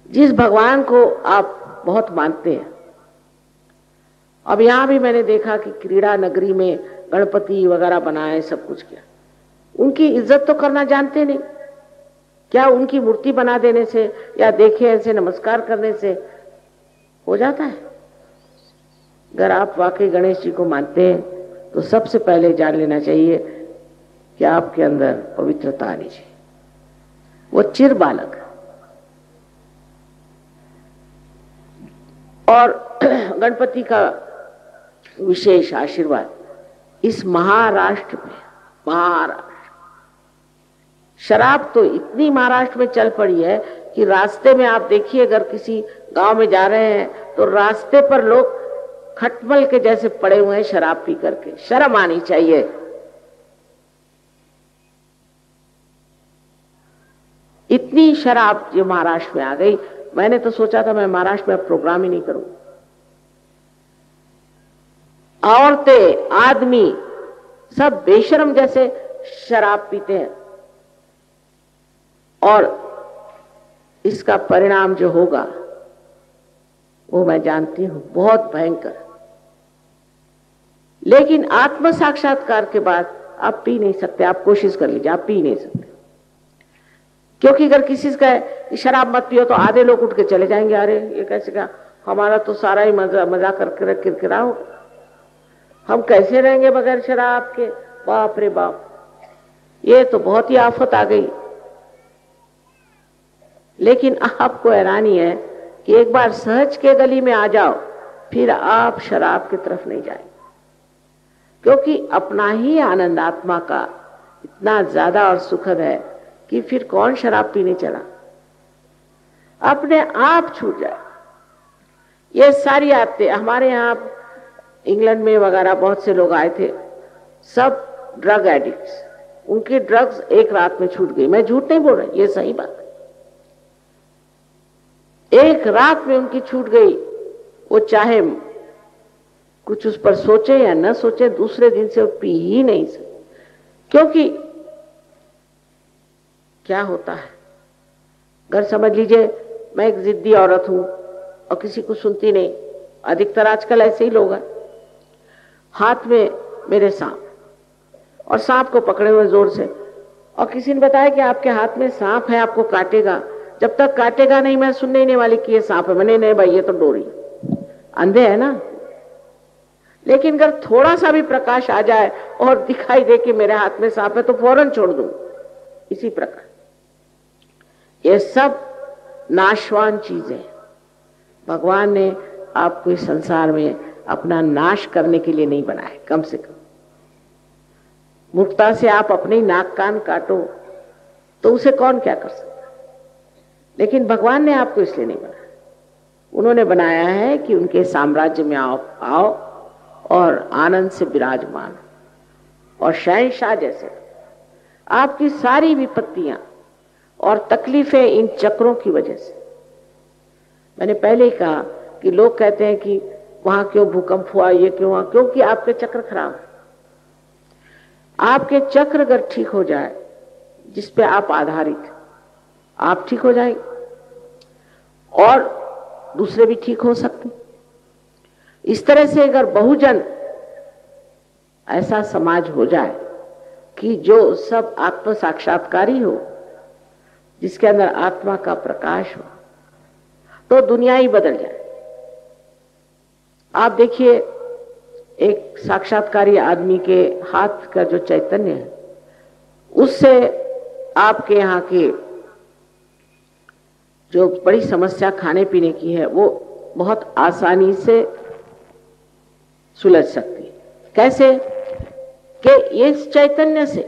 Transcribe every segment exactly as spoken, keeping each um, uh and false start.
जिस भगवान को आप बहुत मानते हैं। अब यहां भी मैंने देखा कि क्रीड़ा नगरी में गणपति वगैरह बनाए, सब कुछ किया। उनकी इज्जत तो करना जानते नहीं। क्या उनकी मूर्ति बना देने से या देखे ऐसे नमस्कार करने से हो जाता है? अगर आप वाकई गणेश जी को मानते हैं तो सबसे पहले जान लेना चाहिए कि आपके अंदर पवित्रता आनी चाहिए। वो चिर बालक और गणपति का विशेष आशीर्वाद इस महाराष्ट्र में। महाराष्ट्र शराब तो इतनी महाराष्ट्र में चल पड़ी है कि रास्ते में आप देखिए, अगर किसी गांव में जा रहे हैं तो रास्ते पर लोग खटमल के जैसे पड़े हुए हैं शराब पी करके। शर्म आनी चाहिए। इतनी शराब जो महाराष्ट्र में आ गई, मैंने तो सोचा था मैं महाराष्ट्र में प्रोग्राम ही नहीं करूं। औरतें, आदमी सब बेशरम जैसे शराब पीते हैं और इसका परिणाम जो होगा वो मैं जानती हूं, बहुत भयंकर। लेकिन आत्म साक्षात्कार के बाद आप पी नहीं सकते। आप कोशिश कर लीजिए, आप पी नहीं सकते। क्योंकि अगर किसी से कहे शराब मत पियो तो आधे लोग उठ के चले जाएंगे। अरे ये कैसे कहा, हमारा तो सारा ही मजा मजा करके किरकिरा हो, हम कैसे रहेंगे बगैर शराब के। बाप रे बाप, ये तो बहुत ही आफत आ गई। लेकिन आपको हैरानी है कि एक बार सहज के गली में आ जाओ, फिर आप शराब की तरफ नहीं जाएंगे। क्योंकि अपना ही आनंद आत्मा का इतना ज्यादा और सुखद है कि फिर कौन शराब पीने चला। अपने आप छूट जाए। ये सारी आदतें हमारे यहाँ इंग्लैंड में वगैरह बहुत से लोग आए थे, सब ड्रग एडिक्ट्स। उनकी ड्रग्स एक रात में छूट गई। मैं झूठ नहीं बोल रही, ये सही बात है। एक रात में उनकी छूट गई। वो चाहे कुछ उस पर सोचे या न सोचे, दूसरे दिन से वो पी ही नहीं सकते। क्योंकि क्या होता है, अगर समझ लीजिए मैं एक जिद्दी औरत हूं और किसी को सुनती नहीं, अधिकतर आजकल ऐसे ही लोग हैं। हाथ में मेरे सांप और सांप को पकड़े हुए जोर से, और किसी ने बताया कि आपके हाथ में सांप है, आपको काटेगा। जब तक काटेगा नहीं मैं सुनने ही नहीं वाली कि ये सांप है। मैंने नहीं भाई, ये तो डोरी। अंधे है ना। लेकिन अगर थोड़ा सा भी प्रकाश आ जाए और दिखाई दे कि मेरे हाथ में सांप है तो फौरन छोड़ दूं। इसी प्रकार ये सब नाशवान चीजें। भगवान ने आपको इस संसार में अपना नाश करने के लिए नहीं बनाया। कम से कम मूर्खता से आप अपने नाक कान काटो तो उसे कौन क्या कर सकता। लेकिन भगवान ने आपको इसलिए नहीं बनाया। उन्होंने बनाया है कि उनके साम्राज्य में आओ आओ और आनंद से विराजमान और शहंशाह जैसे। आपकी सारी विपत्तियां और तकलीफें इन चक्रों की वजह से। मैंने पहले ही कहा कि लोग कहते हैं कि वहां क्यों भूकंप हुआ, ये क्यों हुआ, क्योंकि आपके चक्र खराब है। आपके चक्र अगर ठीक हो जाए, जिस पे आप आधारित, आप ठीक हो जाएंगे और दूसरे भी ठीक हो सकते। इस तरह से अगर बहुजन ऐसा समाज हो जाए कि जो सब आत्म साक्षात्कारी हो, जिसके अंदर आत्मा का प्रकाश हो, तो दुनिया ही बदल जाए। आप देखिए, एक साक्षात्कारी आदमी के हाथ का जो चैतन्य है, उससे आपके यहाँ के जो बड़ी समस्या खाने पीने की है वो बहुत आसानी से सुलझ सकती है। कैसे? कि इस चैतन्य से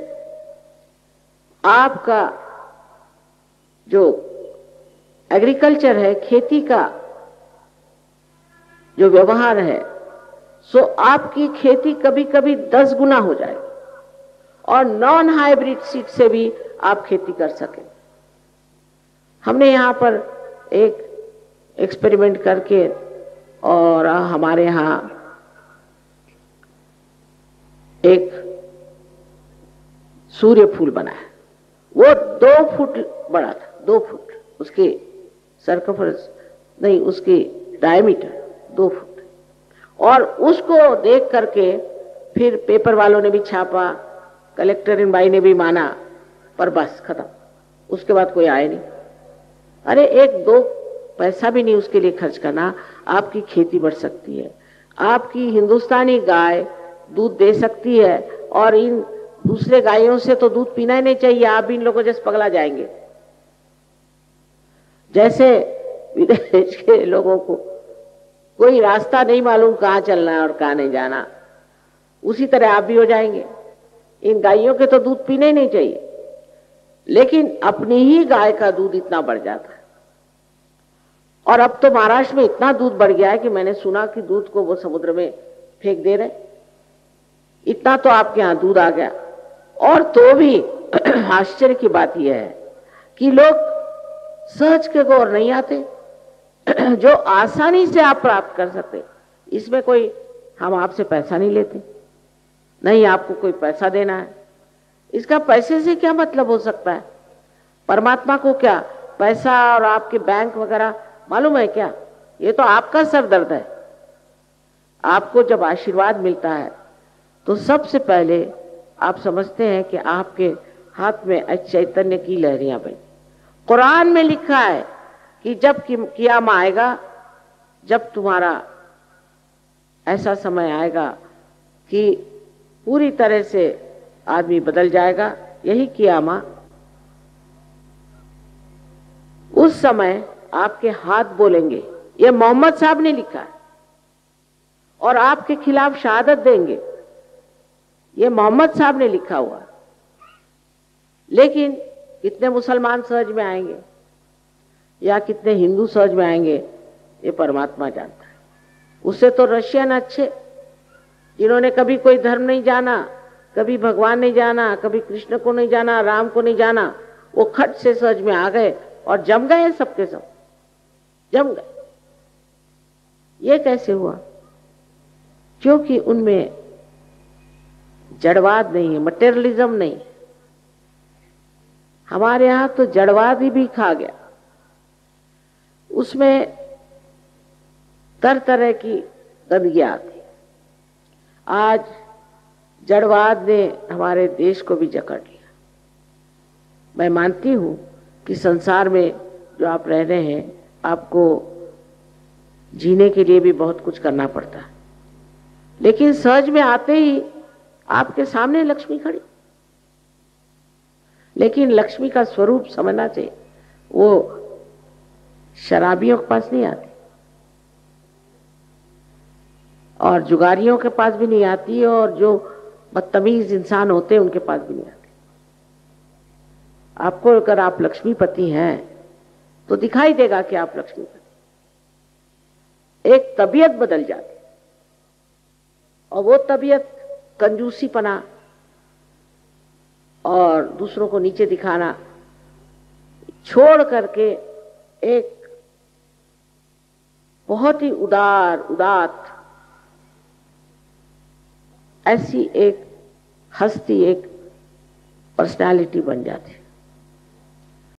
आपका जो एग्रीकल्चर है, खेती का जो व्यवहार है, सो आपकी खेती कभी कभी दस गुना हो जाएगी और नॉन हाइब्रिड सीड से भी आप खेती कर सकें। हमने यहाँ पर एक एक्सपेरिमेंट करके और हमारे यहाँ एक सूर्य फूल बनाया। वो दो फुट बड़ा था, दो फुट उसकी सर्कमफरेंस नहीं, उसकी डायमीटर दो फुट, और उसको देख करके फिर पेपर वालों ने भी छापा, कलेक्टर इन भाई ने भी माना, पर बस खत्म। उसके बाद कोई आए नहीं। अरे एक दो पैसा भी नहीं उसके लिए खर्च करना, आपकी खेती बढ़ सकती है, आपकी हिंदुस्तानी गाय दूध दे सकती है, और इन दूसरे गायों से तो दूध पीना ही नहीं चाहिए, आप भी इन लोगों जैसे पगला जाएंगे। जैसे विदेश के लोगों को कोई रास्ता नहीं मालूम कहाँ चलना है और कहाँ नहीं जाना, उसी तरह आप भी हो जाएंगे। इन गायों के तो दूध पीने ही नहीं चाहिए, लेकिन अपनी ही गाय का दूध इतना बढ़ जाता है। और अब तो महाराष्ट्र में इतना दूध बढ़ गया है कि मैंने सुना कि दूध को वो समुद्र में फेंक दे रहे, इतना तो आपके यहां दूध आ गया। और तो भी आश्चर्य की बात यह है कि लोग सहज के गौर नहीं आते, जो आसानी से आप प्राप्त कर सकते। इसमें कोई हम आपसे पैसा नहीं लेते, नहीं आपको कोई पैसा देना है, इसका पैसे से क्या मतलब हो सकता है? परमात्मा को क्या पैसा और आपके बैंक वगैरह मालूम है क्या? ये तो आपका सर दर्द है। आपको जब आशीर्वाद मिलता है तो सबसे पहले आप समझते हैं कि आपके हाथ में चैतन्य की लहरियां बनी। कुरान में लिखा है कि जब कियामा आएगा, जब तुम्हारा ऐसा समय आएगा कि पूरी तरह से आदमी बदल जाएगा, यही कियामा, उस समय आपके हाथ बोलेंगे। ये मोहम्मद साहब ने लिखा है, और आपके खिलाफ शहादत देंगे, ये मोहम्मद साहब ने लिखा हुआ। लेकिन कितने मुसलमान सहज में आएंगे या कितने हिंदू सहज में आएंगे, ये परमात्मा जानता है। उससे तो रशियन अच्छे, जिन्होंने कभी कोई धर्म नहीं जाना, कभी भगवान नहीं जाना, कभी कृष्ण को नहीं जाना, राम को नहीं जाना, वो खट से सहज में आ गए और जम गए, सबके सब जम गए। ये कैसे हुआ? क्योंकि उनमें जड़वाद नहीं है, मटेरियलिज्म नहीं। हमारे यहां तो जड़वाद ही भी खा गया, उसमें तरह तरह की गंदगी आती। आज जड़वाद ने हमारे देश को भी जकड़ लिया। मैं मानती हूं कि संसार में जो आप रह रहे हैं, आपको जीने के लिए भी बहुत कुछ करना पड़ता है, लेकिन सहज में आते ही आपके सामने लक्ष्मी खड़ी। लेकिन लक्ष्मी का स्वरूप समझना चाहिए, वो शराबियों के पास नहीं आती और जुगारियों के पास भी नहीं आती, और जो बदतमीज इंसान होते हैं उनके पास भी नहीं आती। आपको अगर आप लक्ष्मीपति हैं तो दिखाई देगा कि आप लक्ष्मीपति। एक तबीयत बदल जाती, और वो तबीयत कंजूसीपना और दूसरों को नीचे दिखाना छोड़ करके एक बहुत ही उदार उदात ऐसी एक हस्ती, एक पर्सनालिटी बन जाती है।